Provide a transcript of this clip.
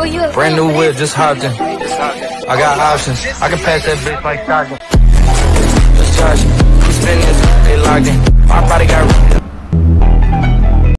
Brand new whip, just hopped in. I got options. I can pass that bitch like Stockton. Just charge. Who's spinning this? They locked in. My body got